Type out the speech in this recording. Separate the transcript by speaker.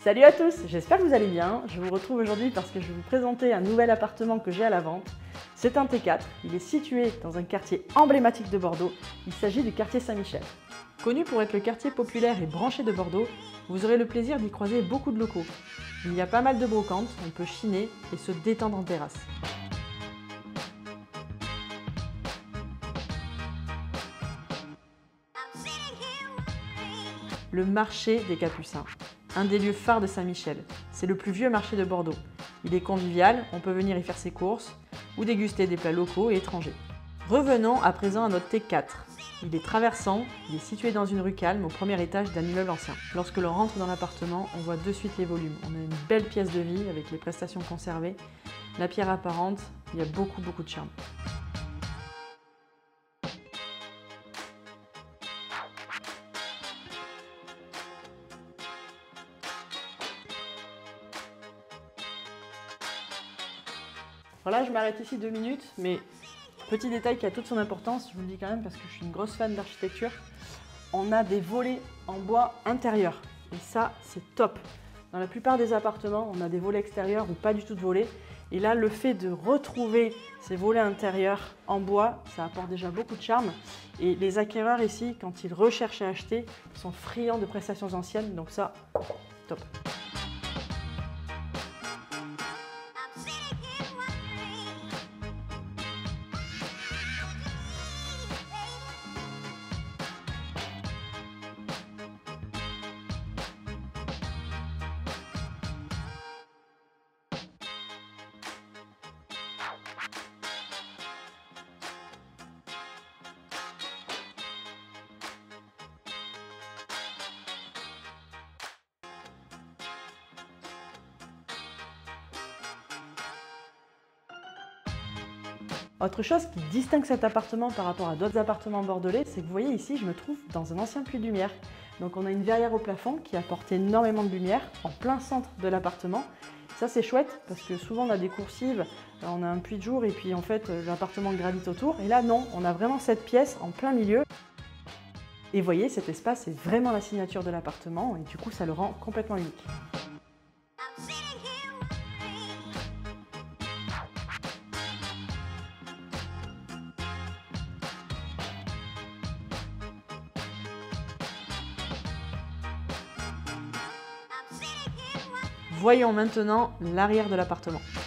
Speaker 1: Salut à tous, j'espère que vous allez bien. Je vous retrouve aujourd'hui parce que je vais vous présenter un nouvel appartement que j'ai à la vente. C'est un T4, il est situé dans un quartier emblématique de Bordeaux. Il s'agit du quartier Saint-Michel. Connu pour être le quartier populaire et branché de Bordeaux, vous aurez le plaisir d'y croiser beaucoup de locaux. Il y a pas mal de brocantes, on peut chiner et se détendre en terrasse. Le marché des Capucins, un des lieux phares de Saint-Michel. C'est le plus vieux marché de Bordeaux. Il est convivial, on peut venir y faire ses courses ou déguster des plats locaux et étrangers. Revenons à présent à notre T4. Il est traversant, il est situé dans une rue calme au premier étage d'un immeuble ancien. Lorsque l'on rentre dans l'appartement, on voit de suite les volumes. On a une belle pièce de vie avec les prestations conservées, la pierre apparente, il y a beaucoup de charme. Voilà, je m'arrête ici 2 minutes, mais petit détail qui a toute son importance, je vous le dis quand même parce que je suis une grosse fan d'architecture, on a des volets en bois intérieur et ça c'est top. Dans la plupart des appartements, on a des volets extérieurs ou pas du tout de volets. Et là, le fait de retrouver ces volets intérieurs en bois, ça apporte déjà beaucoup de charme. Et les acquéreurs ici, quand ils recherchent à acheter, sont friands de prestations anciennes, donc ça, top. Autre chose qui distingue cet appartement par rapport à d'autres appartements bordelais, c'est que vous voyez ici, je me trouve dans un ancien puits de lumière. Donc on a une verrière au plafond qui apporte énormément de lumière en plein centre de l'appartement. Ça c'est chouette parce que souvent on a des coursives, on a un puits de jour et puis en fait l'appartement gravite autour. Et là non, on a vraiment cette pièce en plein milieu. Et vous voyez, cet espace est vraiment la signature de l'appartement et du coup ça le rend complètement unique. Voyons maintenant l'arrière de l'appartement.